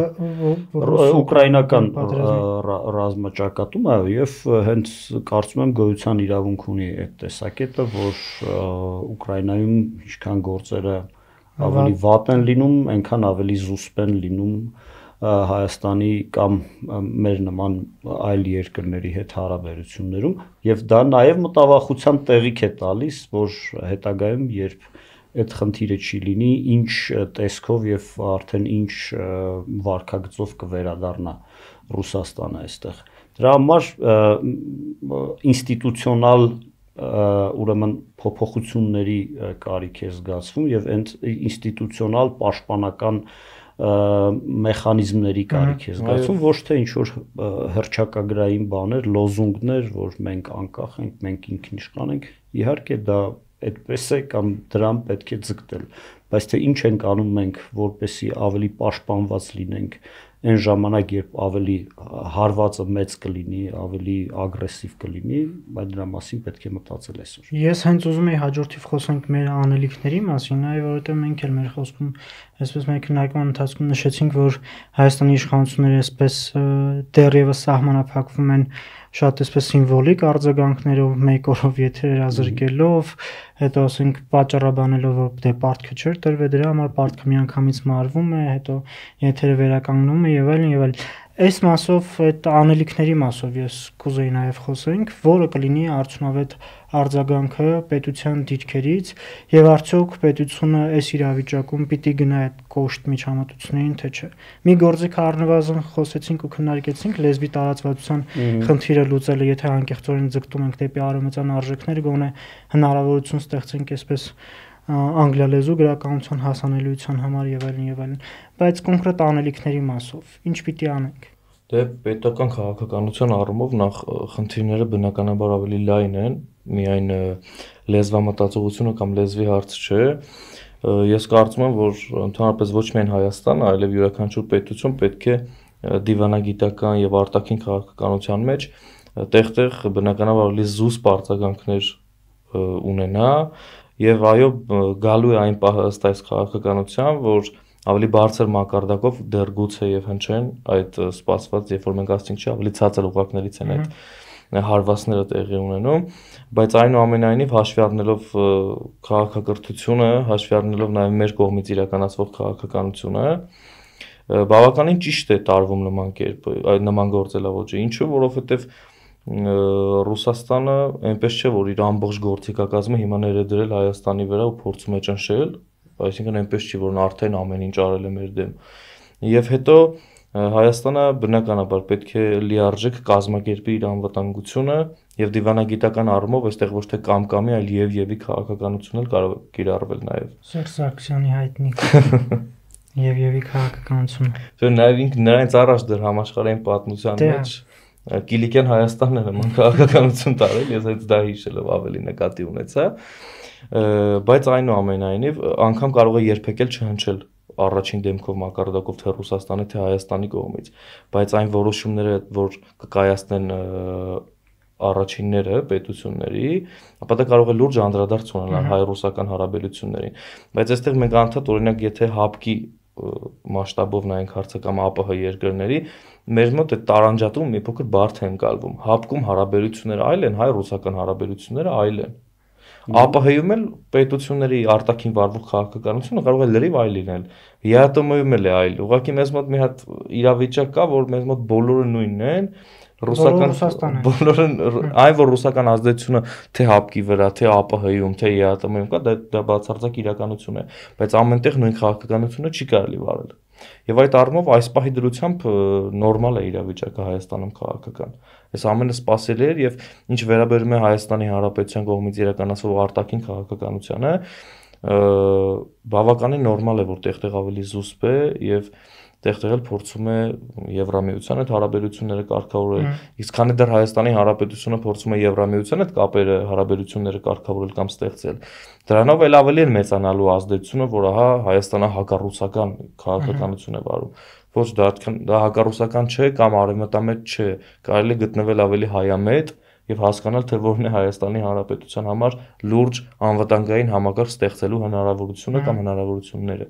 ուկրաինական ռազմաճակատում այո եւ հենց կարծում եմ գոյության իրավունք ունի այդ տեսակետը, որ Ուկրաինայում ինչքան գործերը ավելի վատ են լինում, այնքան ավելի զուսպ են լինում Հայաստանի կամ մեր նման այլ երկրների հետ հարաբերություններում եւ դա նաեւ մտավախության տեղիք է տալիս, որ հետագայում երբ այդ խնդիրը չի լինի, ինչ տեսքով եւ արդեն ինչ վարկագծով կվերադառնա Ռուսաստանը այստեղ։ Դրա համար ինստիտուցիոնալ ուրեմն փոփոխությունների կարիք է զգացվում եւ այդ ինստիտուցիոնալ պաշտպանական մեխանիզմների կարիք է զգացվում, ոչ թե ինչ որ հռչակագրային բաներ, լոզունգներ, որ մենք անկախ ենք, մենք ինքնիշխան ենք, իհարկե դա այդպես է կամ դրան պետք է ձգտել, բայց թե ինչ ենք անում մենք, որպեսզի ավելի պաշտպանված լինենք այն ժամանակ, երբ ավելի հարվածը մեծ կլինի, ավելի ագրեսիվ կլինի, բայց դրա մասին պետք է մտածել այսօր։ Ես հենց ուզում եի հաջորդիվ խոսենք մեր անելիքների մասին, այ որովհետև մենք էլ մեր խոսքում այսպես մեր քննարկման ընթացքում նշեցինք, որ Հայաստանի իշխանությունները այսպես դեռևս սահմանափակվում են շատ այսպես սիմվոլիկ արձագանքներով, մեկ օրով եթեր հրազրկելով, հետո ասենք պատճառաբանելով, որ դե պարտքը չէր տրվել, դրա համար պարտքը միանգամից մարվում է, հետո եթերը վերականգնում է եւ այլն եւ այլն։ Այս մասով, այդ անելիքների մասով ես կուզեի նաև խոսենք, որը կլինի արդյունավետ արձագանքը պետության դիրքերից եւ արդյոք պետությունը այս իրավիճակում պիտի գնա այդ կոշտ միջամտություններին, թե չէ։ Մի գործիք առնվազն խոսեցինք ու քննարկեցինք լեզվի տարածվածության խնդիրը լուծելը, եթե անկեղծորեն ձգտում ենք դեպի արևմտյան արժեքներ, գոնե հնարավորություն ստեղծենք այսպես անգլիալեզու գրականության հասանելիության համար եւ այլն, բայց կոնկրետ անելիքների մասով ինչ պիտի անենք։ Դե պետական քաղաքականության առումով նախ խնդիրները բնականաբար ավելի լայն են, միայն լեզվամտածողությունը կամ լեզվի հարց չէ։ Ես կարծում եմ, որ ընդհանրապես ոչ միայն Հայաստանը, այլև յուրաքանչյուր պետություն պետք է դիվանագիտական եւ արտաքին քաղաքականության մեջ տեղ-տեղ բնականաբար ավելի զուսպ արձագանքներ ունենա եւ այո գալու է այն պահը ըստ այս քաղաքականության, որ ավելի բարձր մակարդակով դեռ գուցե եւ հնչեն այդ սպասված, երբ որ մենք ասենք չի, ավելի ցածր ուղղակներից են այդ հարվածները տեղի ունենում, բայց այնուամենայնիվ հաշվի առնելով քաղաքակրթությունը, հաշվի առնելով նաեւ մեր կողմից իրականացվող քաղաքականությունը, բավականին ճիշտ է տարվում նման գործելավոճը, ինչու, որովհետեւ Ռուսաստանը այնպես չէ, որ իր ամբողջ գործիքակազմը հիմա ներդրել Հայաստանի վրա ու փորձում է ճնշել, այսինքն այնպես չի, որ արդեն ամեն ինչ արել է մեր դեմ։ Եվ հետո Հայաստանը բնականաբար պետք է լիարժեք կազմակերպի իր անվտանգությունը Եվ դիվանագիտական առումով այստեղ ոչ թե կամ-կամի, այլ եւ-եւի քաղաքականությունն էլ կարող է կիրառվել նաեւ։ Սերժ Սարգսյանի հայտնի եւ-եւի քաղաքականությունը։ Դե նաեւ ինքն նրանից առաջ դեռ համաշխարհային պատմության մեջ Կիլիկյան Հայաստանն է նման քաղաքականություն տարել, ես այդ դա հիշելով ավելի նկատի ունեցա, բայց այնուամենայնիվ անգամ կարող է երբեք էլ չհնչել առաջին դեմքով մակարդակով թե Ռուսաստանի թե Հայաստանի կողմից, բայց այն որոշումները, որ կկայացնեն առաջինները պետությունների, ապա դա կարող է լուրջ անդրադարձ ունենալ հայ-ռուսական հարաբերություններին, բայց այստեղ մենք անդադ օրինակ եթե հապկի մասշտաբով նայենք հարցը կամ ԱՊՀ երկրների, մեր մոտ այդ տարանջատում մի փոքր բարդ է ընկալվում։ Հապկում հարաբերությունները այլ են, հայ-ռուսական հարաբերությունները այլ են։ ԱՊՀ-ում էլ պետությունների արտաքին վարվող քաղաքականությունը կարող է լրիվ այլ լինել։ ԵԱՏՄ-ում էլ է այլ։ Ուղղակի մեզ մոտ մի հատ իրավիճակ կա, որ մեզ մոտ բոլորը նույնն են, բոլորը այն որ ռուսական ազդեցությունը թե հապկի վրա, թե ԱՊՀ-ում, թե ԵԱՏՄ-ում կա, դա բացարձակ իրականություն է, բայց ամենտեղ նույն քաղաքականությունը չի կարելի վարել։ Եվ այդ առումով այս պահի դրությամբ նորմալ է իրավիճակը Հայաստանում քաղաքական։ Այս ամենը սպասելի էր եւ ինչ վերաբերում է Հայաստանի Հանրապետության կողմից իրականացվող արտաքին քաղաքականությանը, բավականին նորմալ է, որ տեղ-տեղ ավելի զուսպ է եւ տեղ-տեղ էլ փորձում է Եվրամիության հետ հարաբերությունները կարգավորել։ Իսկ քանի դեռ Հայաստանի Հանրապետությունը փորձում է Եվրամիության հետ կապերը, հարաբերությունները կարգավորել կամ ստեղծել, դրանով էլ ավելի է մեծանալու ազդեցությունը, որ ահա Հայաստանը հակառուսական քաղաքականություն է վարում։ Ոչ դա հակառուսական չէ կամ արևմտամետ չէ, կարելի է գտնվել ավելի հայամետ եւ հասկանալ, թե որն է Հայաստանի Հանրապետության համար լուրջ անվտանգային համակարգ ստեղծելու հնարավորությունը կամ հնարավորությունները։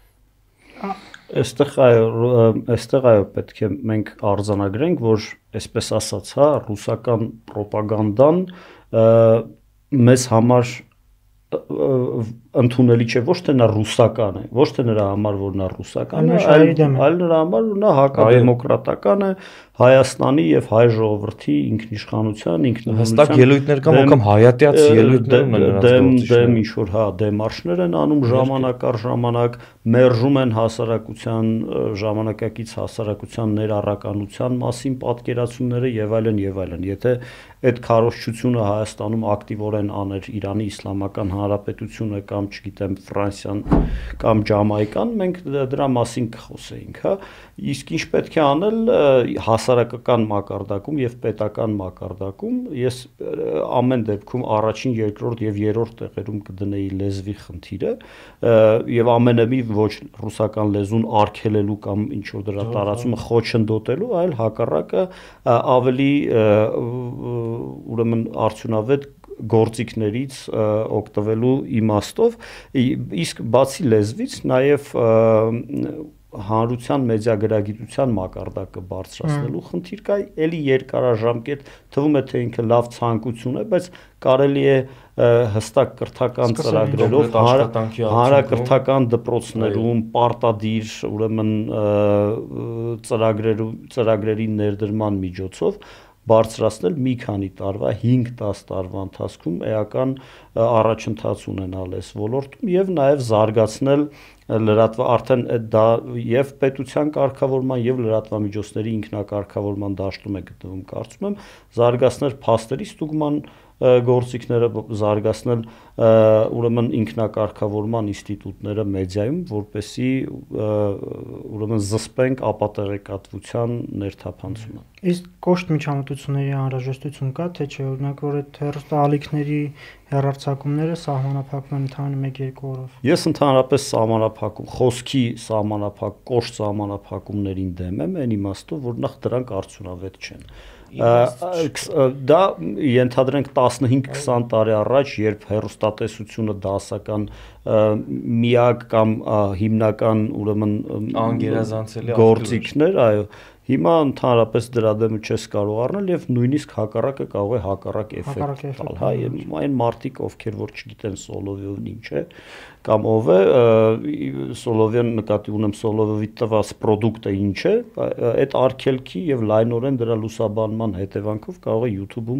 Այստեղ այո պետք է մենք արձանագրենք, որ այսպես ասած, հա, ռուսական ռոպագանդան մեզ համար ընդունելի չէ, ոչ թե նա ռուսական է, ոչ թե նրա համար որ նա ռուսական է, այլ նրա համար որ նա հակադեմոկրատական է Հայաստանի եւ հայ ժողովրդի ինքնիշխանության, ինքնիշխանության հստակ ելույթներ կամ անգամ հայատյաց ելույթներ ունեն նրանց դեմ ինչ որ հա դեմարշներ են անում ժամանակ առ ժամանակ, մերժում են հասարակության ժամանակակից հասարակության ներառականության մասին պատկերացումները եւ այլն եւ այլն։ Եթե այդ քարոզչությունը Հայաստանում ակտիվորեն աներ Իրանի Իսլամական Հանրապետությունը կամ չգիտեմ Ֆրանսիան կամ Ջամայկան, մենք դրա մասին կխոսեինք, հա։ Իսկ ինչ պետք է անել հասարակական մակարդակում եւ պետական մակարդակում, ես ամեն դեպքում առաջին, երկրորդ եւ երրորդ տեղերում կդնեի լեզվի խնդիրը եւ ամենևի ոչ ռուսական լեզուն արգելելու կամ ինչ որ դրա տարածումը խոչընդոտելու, այլ հակառակը ավելի ուրեմն արդյունավետ գործիքներից օգտվելու իմաստով, իսկ բացի լեզվից նաև հանրության մեդիագրագիտության մակարդակը բարձրացնելու խնդիր կա, էլի երկարաժամկետ թվում է թե ինքը լավ ցանկություն է, բայց կարելի է հստակ կրթական ծրագրերով հանրակրթական դպրոցներում պարտադիր ուրեմն ծրագրերի ներդրման միջոցով բարձրացնել մի քանի տարվա, 5-10 տարվա ընթացքում էական առաջընթաց ունենալ այս ոլորտում եւ նաեւ զարգացնել արդեն դա եւ պետության կարգավորման եւ լրատվամիջոցների ինքնակարգավորման դաշտում է գտնվում, կարծում եմ, զարգացնել փաստերի ստուգման գործիքները, զարգացնել ուրեմն ինքնակարգավորման ինստիտուտները մեդիայում, որպեսզի ուրեմն զսպենք ապատեղեկատվության ներթափանցումը։ Իսկ կոշտ միջամտությունների անհրաժեշտություն կա, թե չէ, օրինակ որ այդ հեռուստաալիքների հեռարձակումները սահմանափակվում են ընդհանուր 1-2 օրով։ Ես ընդհանրապես խոսքի կոշտ սահմանափակումներին դեմ եմ, այն իմաստով, որ նախ դրանք արդյունավետ չեն։ Դա ենթադրենք 15-20 տարի առաջ, երբ հեռուստատեսությունը դասական միակ կամ հիմնական ուրեմն անգերազանցելի գործիքներ, այո, հիմա ընդհանրապես դրա դեմը չես կարող առնել եւ նույնիսկ հակառակը կարող է հակառակ էֆեկտ տալ, հա, այն մարդիկ, ովքեր որ չգիտեն Սոլովյովն ինչ է կամ ով է, Սոլովյան նկատի ունեմ Սոլովյովի տված product-ը ինչ է, այդ արգելքի եւ լայնորեն դրա լուսաբանման հետևանքով կարող է YouTube-ում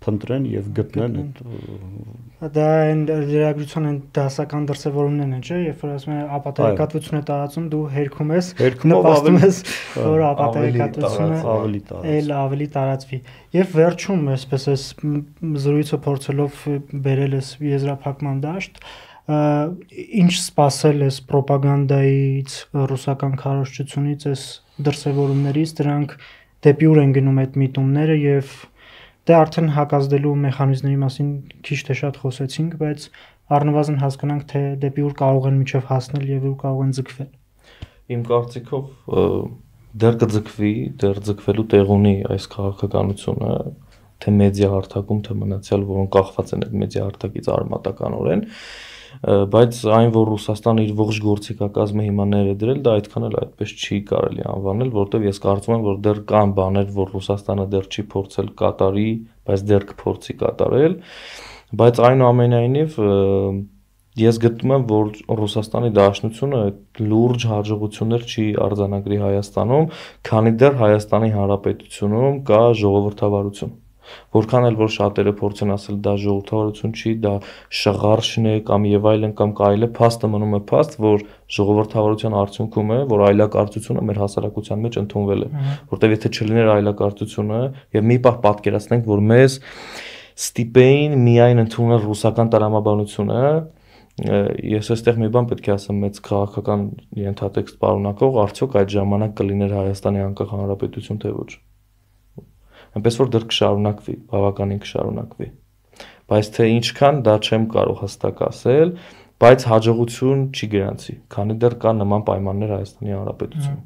փնտրեն եւ գտնեն Դա այն լրագրության այն դասական դրսևորումներն են, չէ՞, երբ որ ասում են ապատեգատվությունը տարածում, դու հերքում ես, նպաստում ես, որ ապատեգատվությունը ավելի տարածվի։ Եվ վերջում, այսպես էս զրույցը փորձելով բերել ես եզրափակման դաշտ, ինչ սպասել ես ռոպագանդայից, ռուսական քարոզչությունից, այս դրսևորումներից, դրանք դեպի ուր են գնում այդ միտումները եւ Դե արդեն հակազդելու մեխանիզմների մասին քիչ թե շատ խոսեցինք, բայց առնվազն հասկանանք, թե դեպի ուր կարող են միջև հասնել եւ ուր կարող են ձգվել։ Իմ կարծիքով դեռ կձգվի, դեռ ձգվելու տեղ ունի այս քաղաքականությունը, թե մեդիա հարթակում, թե մնացյալ, որոնք կախված են այդ մեդիա հարթակից արմատականորեն, բայց այն, որ Ռուսաստանը իր ողջ գործիքակազմը հիմա ներդրել, դա այդքան էլ այդպես չի կարելի անվանել, որովհետև ես կարծում եմ, որ դեռ կան բաներ, որ Ռուսաստանը դեռ չի փորձել կատարի, բայց դեռ կփորձի կատարել, բայց այնուամենայնիվ ես գտնում եմ, որ Ռուսաստանի Դաշնությունը լուրջ հաջողություններ չի արձանագրի Հայաստանում, քանի դեռ Հայաստանի Հանրապետությունում կա ժողովրդավարություն Որքան էլ որ շատերը փորձեն ասել դա ժողովրդավարություն չի, դա շղարշն է կամ եւ այլն կամ կարելի է փաստը մնում է փաստ, որ ժողովրդավարության արդյունքում է, որ այլակարծությունը մեր հասարակության մեջ ընդունվել է, որտեղ եթե չլիներ այլակարծությունը եւ մի պահ պատկերացնենք, որ մեզ ստիպեին միայն ընդունել ռուսական տրամաբանությունը, ես այստեղ մի բան պետք է ասեմ մեծ քաղաքական ենթատեքստ պարունակող, արդյոք այդ ժամանակ կլիներ Հայաստանի անկախ հանրապետություն թե ոչ։ Այնպես որ դեռ կշարունակվի, բավականին կշարունակվի։ Բայց թե ինչքան դա չեմ կարող հստակ ասել, բայց հաջողություն չի գրանցի, քանի դեռ կա նման պայմաններ Հայաստանի Հանրապետությունում։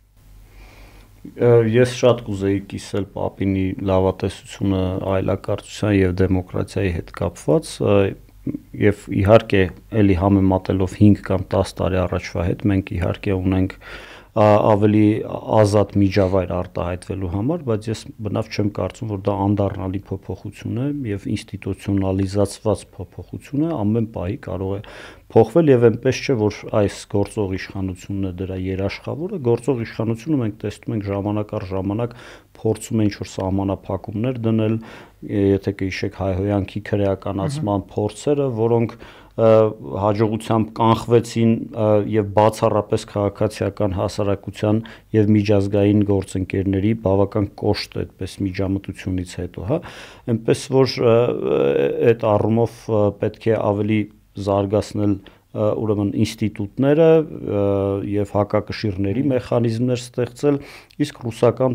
Ես շատ կուզեի կիսել Պապինի լավատեսությունը այլակարծության եւ դեմոկրատիայի հետ կապված, եւ իհարկե էլի համեմատելով 5 կամ 10 տարի առաջվա հետ մենք իհարկե ունենք ավելի ազատ միջավայր արտահայտվելու համար, բայց ես բնավ չեմ կարծում, որ դա անդառնալի փոփոխություն է եւ ինստիտուցիոնալիզացված փոփոխություն է, ամեն պահի կարող է փոխվել եւ այնպես չէ, որ այս գործող իշխանությունն է դրա երաշխավորը, գործող իշխանությունը մենք տեսնում ենք ժամանակ առ ժամանակ փորձում է ինչ-որ սահմանափակումներ դնել, եթե կհիշեք հայհոյանքի քրեականացման փորձերը, որոնք հաջողությամբ կանխվեցին եւ բացառապես քաղաքացիական հասարակության եւ միջազգային գործընկերների բավական կոշտ այդպես միջամտությունից հետո, հա, այնպես որ այդ առումով պետք է ավելի զարգացնել ուրեմն ինստիտուտները եւ հակակշիռների մեխանիզմներ ստեղծել, իսկ ռուսական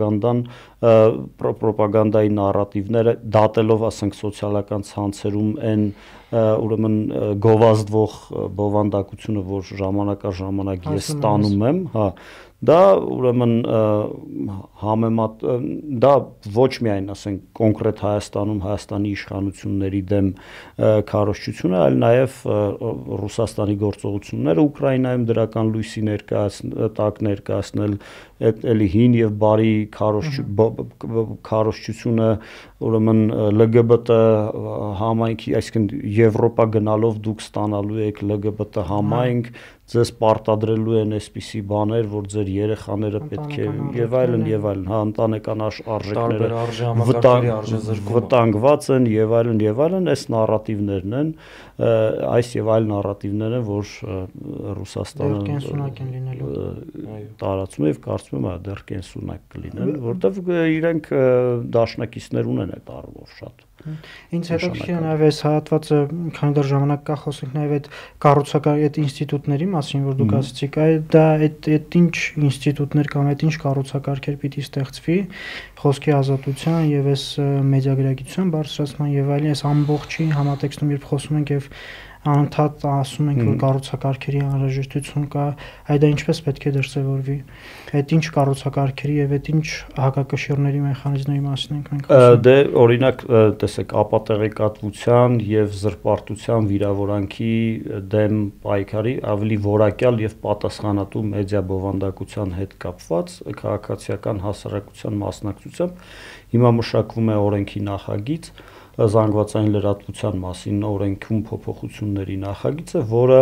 պրոպագանդայի նարատիվները դատելով, ասենք, սոցիալական ցանցերում այն ուրեմն գովազդվող բովանդակությունը, որ ժամանակ առ ժամանակ ես ստանում եմ, հա, դա ուրեմն համեմատ դա ոչ միայն ասենք կոնկրետ Հայաստանում Հայաստանի իշխանությունների դեմ քարոզչություն է, այլ նաև Ռուսաստանի գործողությունները Ուկրաինայում դրական լույսի ներկայացնել այդ էլի հին եւ բարի քարոզչությունը ուրեմն LGBT համայնքի, այսինքն Եվրոպա գնալով դուք ստանալու եք LGBT համայնք, ձեզ պարտադրելու են այսպիսի բաներ, որ ձեր երեխաները պետք է եւ այլն, հա, ընտանեկան արժեքները վտանգված են եւ այլն, այս նարատիվներն են, այս եւ այլ նարատիվներ են, որ Ռուսաստանը կենսունակ են լինելու տարածում եւ կարծում եմ դեռ կենսունակ կլինեն, որտեվ իրենք դաշնակիցներ ունեն այդ առումով շատ։ Ինձ հետաքրքիր է նաև այս հատվածը, քանի դեռ ժամանակ կա, խոսենք նաև այդ կառուցակարգ այդ ինստիտուտների մասին, որ դուք ասացիք, դա այդ ինչ ինստիտուտներ կամ այդ ինչ կառուցակարգեր պիտի ստեղծվի խոսքի ազատության եւ այս մեդիագրագիտության բարձրացման եւ այլն, այս ամբողջի համատեքստում երբ խոսում ենք եւ անընդհատ ասում ենք, որ կառուցակարգերի անհրաժեշտություն կա, այդ դա ինչպես պետք է դրսևորվի, այդ ինչ կառուցակարգերի եւ այդ ինչ հակակշիռների մեխանիզմների մասին ենք մենք ասում։ Դե օրինակ տեսեք ապատեղեկատվության եւ զրպարտության վիրավորանքի դեմ պայքարի ավելի որակյալ եւ պատասխանատու մեդիա բովանդակության հետ կապված քաղաքացիական հասարակության մասնակցությամբ հիմա մշակվում է օրենքի նախագիծ զանգվածային լրատվության մասին օրենքում փոփոխությունների նախագիծը,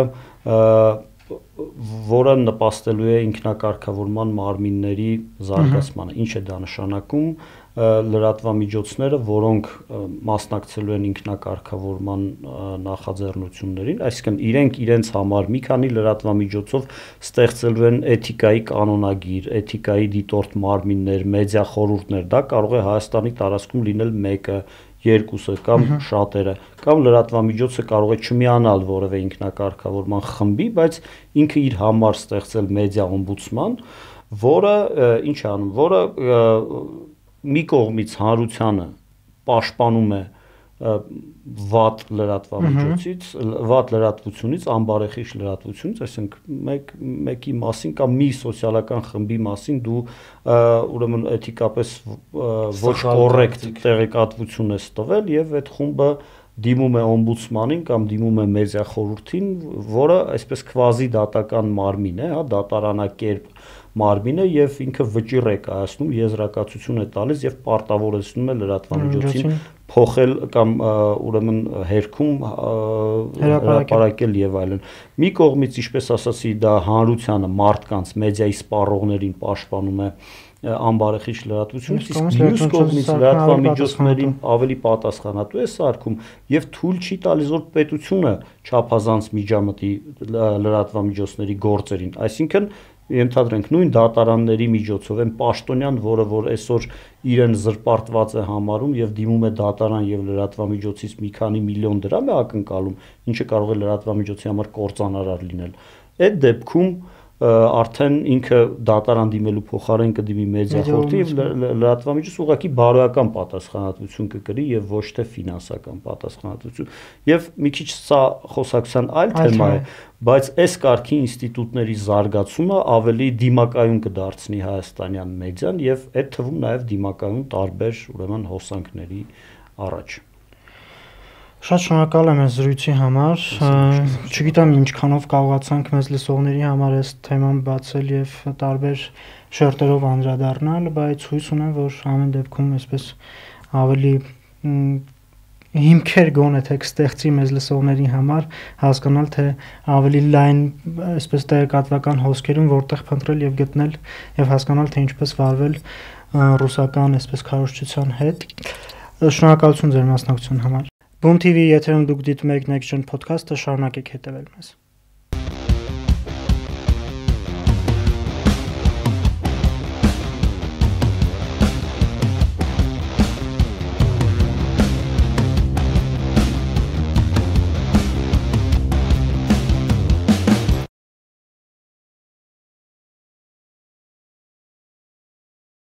որը նպաստելու է ինքնակարգավորման մարմինների զարգացմանը։ Ինչ է դա նշանակում, լրատվամիջոցները, որոնք մասնակցելու են ինքնակարգավորման նախաձեռնություններին, այսինքն իրենք իրենց համար մի քանի լրատվամիջոցով ստեղծելու են էթիկայի կանոնագիր, էթիկայի դիտորդ մարմիններ, մեդիա խորհուրդներ, դա կարող է Հայաստանի տարածքում լինել մեկը, երկուսը կամ շատերը, կամ լրատվամիջոցը կարող է չմիանալ որևէ ինքնակարգավորման խմբի, բայց ինքը իր համար ստեղծել մեդիա օմբուդսման, որը ինչ անում, որը մի կողմից հանրությանը պաշտպանում է վատ լրատվամիջոցից, վատ լրատվությունից, անբարեխիղճ լրատվությունից, այսինքն մեկի մասին կամ մի սոցիալական խմբի մասին դու ուրեմն էթիկապես ոչ կոռեկտ տեղեկատվություն ես տվել եւ այդ խումբը դիմում է օմբուդսմանին կամ դիմում է մեդիա խորհրդին, որը այսպես քվազի դատական մարմին է, հա, դատարանակերպ մարմին է եւ ինքը վճիռ է կայացնում, եզրակացություն է տալիս եւ պարտավորեցնում է լրատվամիջոցին փոխել կամ ուրեմն հերքում հրապարակել եւ այլն։ Մի կողմից, ինչպես ասացի, դա հանրությանը, մարդկանց, մեդիայի սպառողներին պաշտպանում է անբարեխիղճ լրատվությունից, իսկ մյուս կողմից լրատվամիջոցներին ավելի պատասխանատու է սարքում եւ թույլ չի տալիս, որ պետությունը չափազանց միջամտի լրատվամիջոցների գործերին, այսինքն ենթադրենք նույն դատարանների միջոցով են պաշտոնյան, որ այսօր իրեն զրպարտված է համարում եւ դիմում է դատարան եւ լրատվամիջոցից մի քանի միլիոն դրամ է ակնկալում, ինչը կարող է լրատվամիջոցի համար կործանարար լինել։ Այդ դեպքում արդեն ինքը դատարան դիմելու փոխարեն կդիմի մեդիա խորհրդի եւ լրատվամիջոցը ուղղակի բարոյական պատասխանատվություն կկրի եւ ոչ թե ֆինանսական պատասխանատվություն։ Եվ մի քիչ սա խոսակցության այլ թեմա է, բայց այս կարգի ինստիտուտների զարգացումը ավելի դիմակայուն կդարձնի հայաստանյան մեդիան եւ այդ թվում նաեւ դիմակայուն տարբեր ուրեմն հոսանքների առաջ։ Շատ շնորհակալ եմ այս զրույցի համար, չգիտեմ ինչքանով կարողացանք մեզ լսողների համար այս թեման բացել եւ տարբեր շերտերով անդրադառնալ, բայց հույս ունեմ, որ ամեն դեպքում այսպես ավելի հիմքեր գոնե թե կստեղծի մեզ լսողների համար հասկանալ, թե ավելի լայն այսպես տեղեկատվական հոսքերում որտեղ փնտրել եւ գտնել եւ հասկանալ, թե ինչպես վարվել ռուսական այսպես քարոզչության հետ։ Շնորհակալություն ձեր մասնակցության համար։ Boom TV եթերում դուք դիտում եք Next Gen podcast-ը, շարունակեք հետևել մեզ։